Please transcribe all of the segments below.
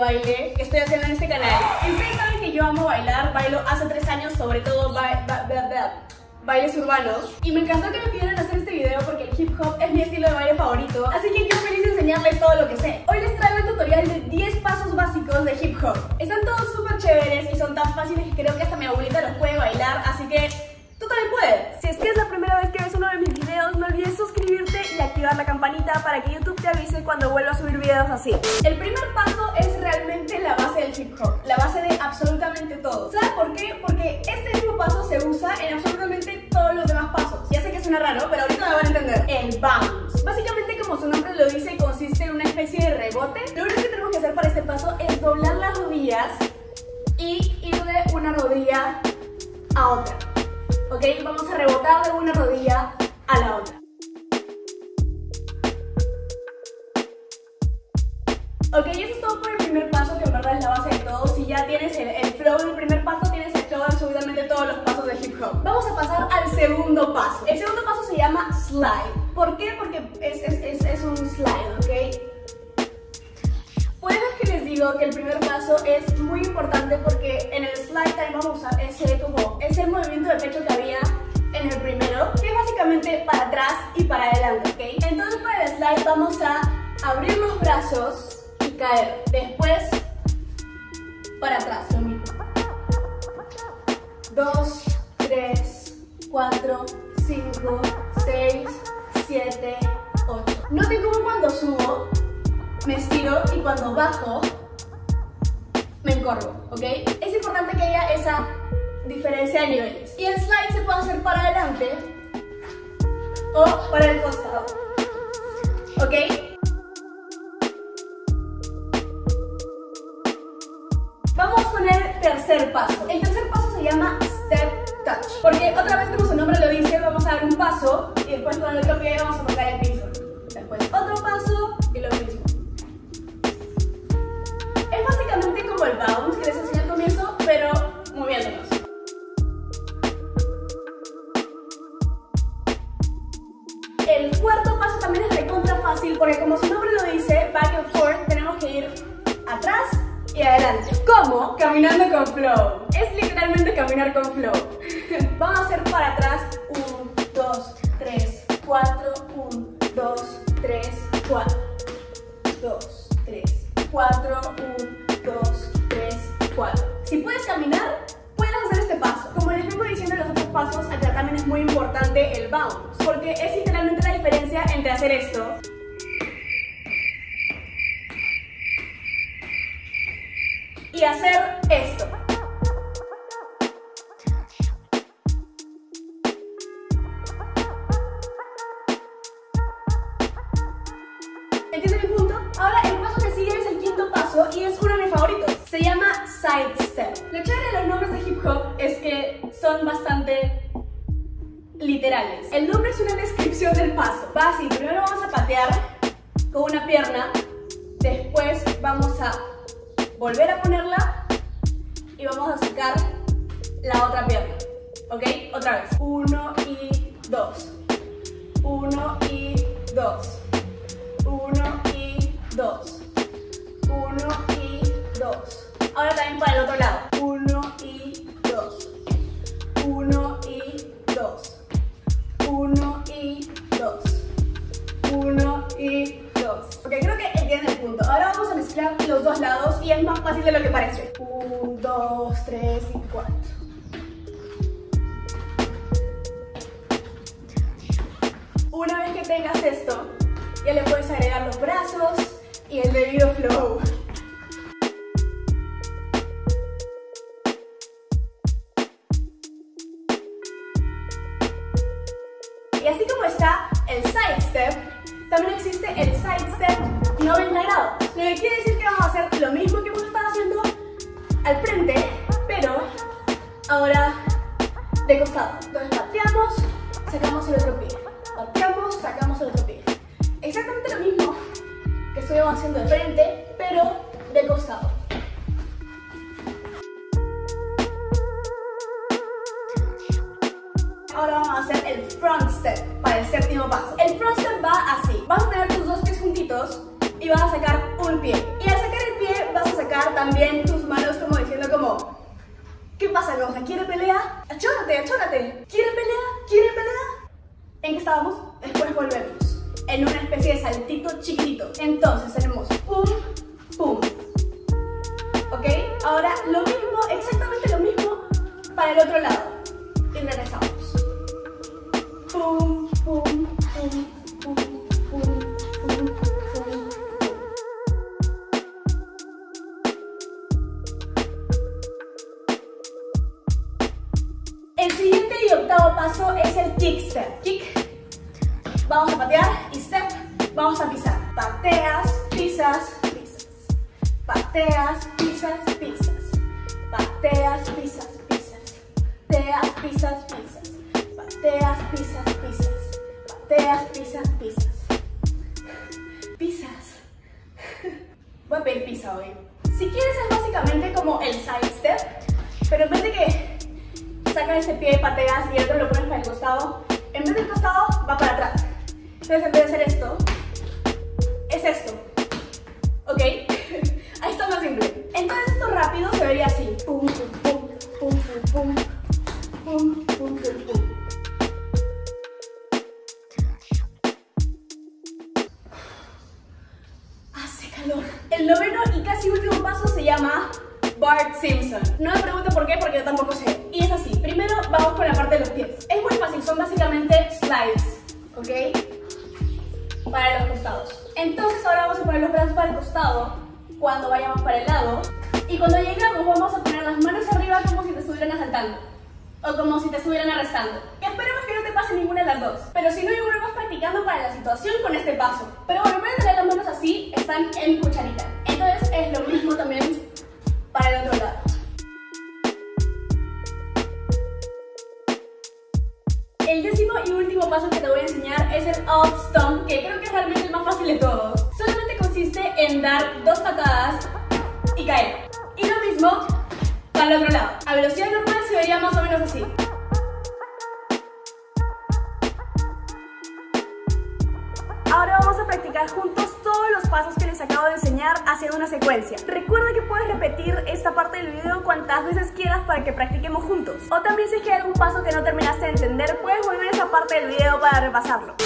baile que estoy haciendo en este canal. Y ustedes saben que yo amo bailar, bailo hace 3 años, sobre todo bailes urbanos. Y me encantó que me pidieran hacer este video porque el hip hop es mi estilo de baile favorito. Así que yo feliz de enseñarles todo lo que sé. Hoy les traigo el tutorial de 10 pasos básicos de hip hop. Están todos súper chéveres y son tan fáciles que creo que hasta mi abuelita los puede bailar, así que tú también puedes. Si es que es la primera vez que ves uno de mis videos, no olvides suscribirte y activar la campanita para que YouTube te avise cuando vuelva a subir videos así. El primer paso es realmente la base del hip hop, la base de absolutamente todo. ¿Sabes por qué? Porque este mismo paso se usa en absolutamente todos los demás pasos. Ya sé que suena raro, pero ahorita me van a entender. El bounce. Básicamente, como su nombre lo dice, consiste en una especie de rebote. Lo único que tenemos que hacer para este paso es doblar las rodillas y ir de una rodilla a otra. ¿Ok? Vamos a rebotar de una rodilla a la otra. Ok, eso es todo por el primer paso, que en verdad es la base de todo. Si ya tienes el flow del primer paso, tienes el flow de absolutamente todos los pasos de hip hop. Vamos a pasar al segundo paso. El segundo paso se llama slide. ¿Por qué? Porque es un slide, ¿ok? Por eso es que les digo que el primer paso es muy importante, porque en el slide también vamos a usar ese movimiento de pecho que había en el primero, que es básicamente para atrás y para adelante, ¿ok? Entonces para el slide vamos a abrir los brazos y caer. Después para atrás, lo mismo. 2, 3, 4, 5, 6, 7, 8. Noten cómo cuando subo me estiro y cuando bajo me encorvo, ¿ok? Es importante que haya esa diferencia de niveles. Y el slide se puede hacer para adelante o para el costado, ¿ok? Vamos con el tercer paso. El tercer paso se llama step touch, porque otra vez, como su nombre lo dice, vamos a dar un paso y después con el otro pie vamos a tocar el piso. Después otro paso y lo mismo. Es básicamente como el bounce que les enseñé al comienzo, pero moviéndonos. El cuarto paso también es recontra fácil, porque como su nombre lo dice, back and forth, tenemos que ir atrás y adelante. ¿Cómo? Caminando con flow. Es literalmente caminar con flow. Vamos a hacer para atrás 1, 2, 3, 4, 1, 2, 3, 4, 2, 3, 4, 1, 2, 3, 4. Si puedes caminar, puedes hacer este paso. Como les vengo diciendo en los otros pasos, acá también es muy importante el bounce, porque es literalmente la diferencia entre hacer esto y hacer esto. ¿Entienden mi punto? Ahora el paso que sigue es el quinto paso y es uno de mis favoritos. Se llama side step. Lo chévere de los nombres de hip hop es que son bastante literales. El nombre es una descripción del paso. Va así, primero vamos a patear con una pierna, después vamos a volver a ponerla y vamos a sacar la otra pierna, ¿ok? Otra vez. 1 y 2. 1 y 2. 1 y 2. 1 y 2. Ahora también para el otro lado. 1 y 2. 1 y 2. 1 y 2. 1 y 2. Ok, creo que entienden el punto. Ahora vamos a mezclar los dos lados y es más fácil de lo que parece. 1, 2, 3 y 4. Una vez que tengas esto, ya le puedes agregar los brazos y el debido flow. Y así como está el side step, también existe el side step 90 grados. Lo que quiere decir que vamos a hacer lo mismo que hemos estado haciendo al frente, pero ahora de costado. Entonces pateamos, sacamos el otro pie. Pateamos, sacamos el otro pie. Exactamente lo mismo que estuvimos haciendo de frente, pero de costado. Ahora vamos a hacer el front step para el séptimo paso. El front step va así. Vas a tener tus dos pies juntitos y vas a sacar un pie. Y al sacar el pie vas a sacar sacar también tus manos como diciendo como, ¿qué pasa, Roja? ¿Quiere pelea? ¡Achórate, achórate! ¿Quiere pelea? ¿Quiere pelea? ¿En qué estábamos? Después volvemos en una especie de saltito chiquitito. Entonces tenemos pum, pum. ¿Ok? Ahora lo mismo, exactamente lo mismo para el otro lado. Y regresamos. Pum, pum, pum, pum, pum, pum, pum. El siguiente y octavo paso es el kick step. Kick. Vamos a patear y step. Vamos a pisar. Pateas, pisas, pisas. Pateas, pisas, pisas. Pateas, pisas, pisas. Pateas, pisas, pisas. Pateas, pisas, pisas. Pateas, pisas, pisas. Pisas. Voy a pedir pizza hoy. Si quieres es básicamente como el side step, pero en vez de que sacas ese pie, pateas y el otro lo pones para el costado, en vez del costado va para atrás. Entonces en vez de hacer esto, es esto. ¿Ok? Ahí está más simple. Entonces esto rápido se vería así. Pum, pum, pum, pum, pum, pum, pum, pum, pum. Hace calor. El noveno y casi último paso se llama Bart Simpson. No me pregunto por qué, porque yo tampoco sé. Y es así. Primero vamos con la parte de los pies. Es muy fácil, son básicamente slides, ¿ok? Para los costados. Entonces ahora vamos a poner los brazos para el costado cuando vayamos para el lado. Y cuando llegamos vamos a poner las manos arriba como si te estuvieran asaltando. O como si te estuvieran arrestando. Esperemos que no te pase ninguna de las dos. Pero si no, igual vas practicando para la situación con este paso. Pero bueno, voy a tener las manos así, están en cucharita. Entonces es lo mismo también para el otro lado. El décimo y último paso que te voy a enseñar es el out stomp, que creo que es realmente el más fácil de todos. Solamente consiste en dar 2 patadas y caer. Y lo mismo para el otro lado. A velocidad normal se vería más o menos así. Ahora vamos a practicar juntos todos los pasos que les acabo de enseñar haciendo una secuencia. Recuerda que puedes repetir esta parte del video cuantas veces quieras para que practiquemos juntos. O también si es que hay algún paso que no terminaste de entender, puedes volver a esa parte del video para repasarlo.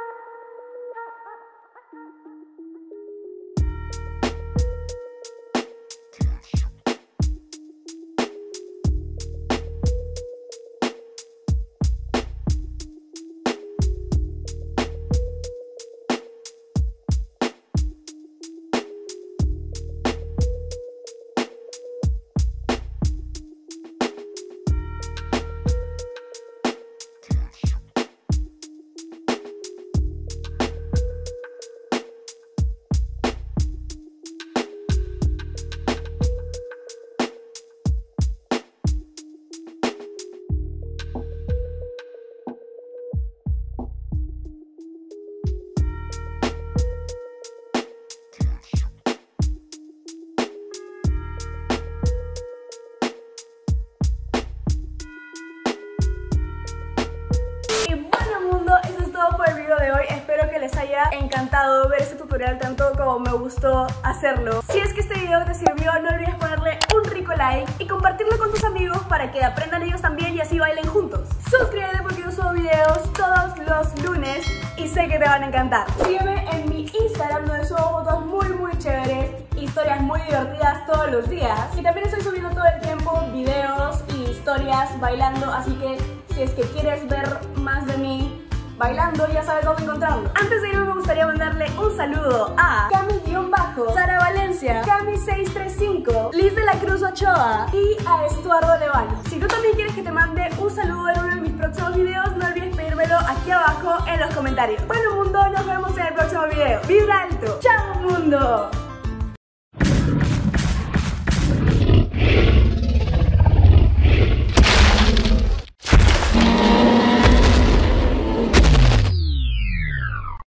Por el video de hoy, espero que les haya encantado ver este tutorial tanto como me gustó hacerlo. Si es que este video te sirvió, no olvides ponerle un rico like y compartirlo con tus amigos para que aprendan ellos también y así bailen juntos. Suscríbete porque yo subo videos todos los lunes y sé que te van a encantar. Sígueme en mi Instagram donde subo fotos muy chéveres, historias muy divertidas todos los días. Y también estoy subiendo todo el tiempo videos y historias bailando, así que si es que quieres ver más de mí bailando, ya sabes dónde encontrarlo. Antes de irme me gustaría mandarle un saludo a Cami-Bajo, Sara Valencia, Cami635, Liz de la Cruz Ochoa y a Estuardo Levano. Si tú también quieres que te mande un saludo en uno de mis próximos videos, no olvides pedírmelo aquí abajo en los comentarios. Bueno mundo, nos vemos en el próximo video. ¡Vibra alto! ¡Chao mundo!